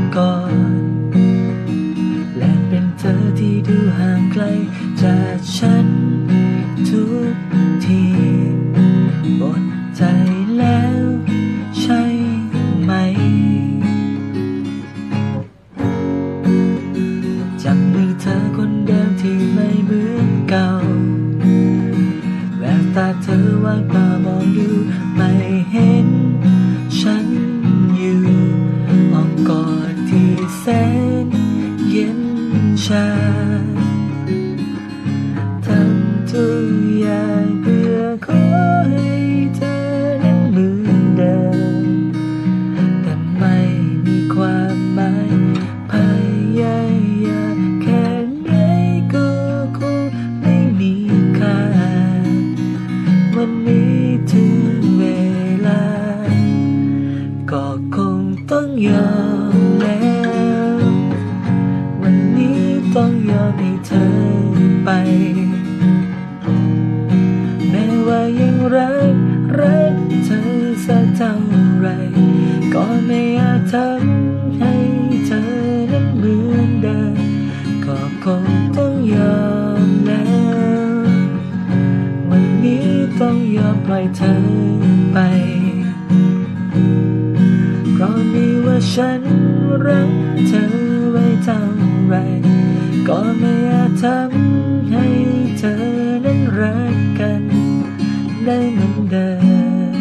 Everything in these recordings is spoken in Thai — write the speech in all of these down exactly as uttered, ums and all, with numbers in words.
ก่อนและเป็นเธอที่ดูห่างไกลจากฉันทุกทีหมดใจแล้วใช่ไหมจำมีเธอคนเดิมที่ไม่เหมือนเก่าแววตาเธอว่างเปล่ามองดูไม่เห็นฉันอยู่อ้อมกอดที่แสนเย็นชาทำทุกอย่างเพื่อขอให้เธอนั้นเหมือนเดิมแต่ไม่มีความหมายพยายามแค่ไหนก็คงไม่มีค่าวันนี้ถึงเวลาก็คงต้องยอมแล้ววันนี้ต้องยอมให้เธอไปแม้ว่ายังรักรักเธอสักเท่าไรก็ไม่อาจทำให้เธอนั้นเหมือนเดิมก็คงต้องยอมแล้ววันนี้ต้องยอมปล่อยเธอไปเพราะมีว่าฉันรักเธอไว้เท่าไรก็ไม่อาจทำให้เธอนั้นรักกันได้เหมือนเดิม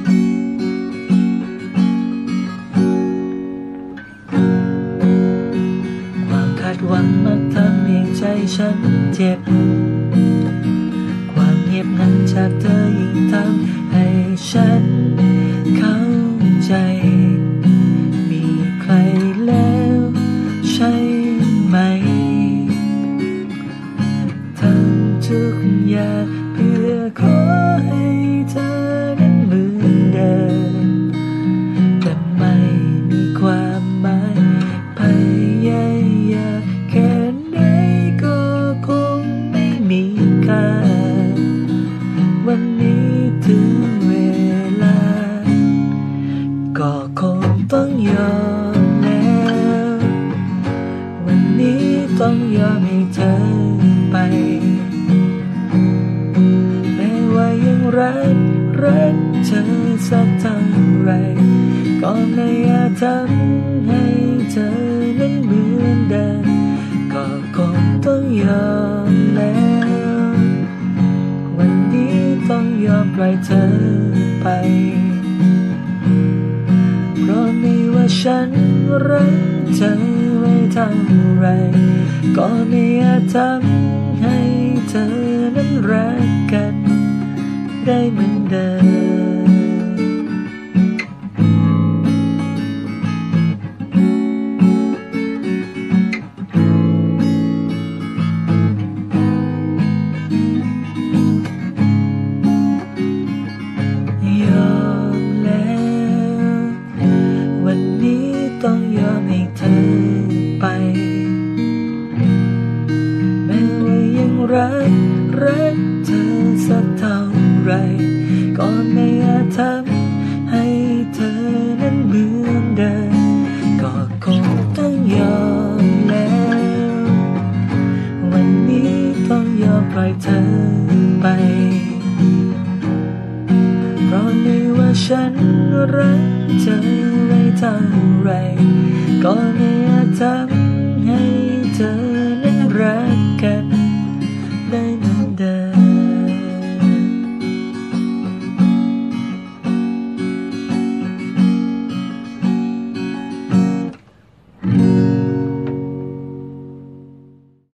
ความคาดหวังมักทำให้ใจฉันเจ็บความเงียบงันจากเธอยิ่งทำให้ฉันเข้าใจมีใครแล้วใช่ไหมทำทุกอย่างเพื่อขอให้เธอนั้นเหมือนเดิมแต่ไม่มีความหมายพยายามแค่ไหนก็คงไม่มีค่าวันนี้ถึงเวลาก็คงต้องยอมแล้ววันนี้ต้องยอมให้เธอไปแม้ว่ายังรักรักเธอสักเท่าไรก็ไม่อาจทำให้เธอนั้นเหมือนเดิมก็คงต้องยอมแล้ววันนี้ต้องยอมปล่อยเธอไปเพราะไม่ว่าฉันรักเธอไว้เท่าไรก็ไม่อาจทำให้เธอนั้นรักกันได้เหมือนเดิมยอมแล้ววันนี้ต้องยอมให้เธอไปแม้ว่ายังรักรักเธอสักเท่าไรก็ไม่อาจทำให้เธอนั้นเหมือนเดิมก็คงต้องยอมแล้ววันนี้ต้องยอมปล่อยเธอไปเพราะไม่ว่าฉันรักเธอไว้เท่าไรก็ไม่อาจทำ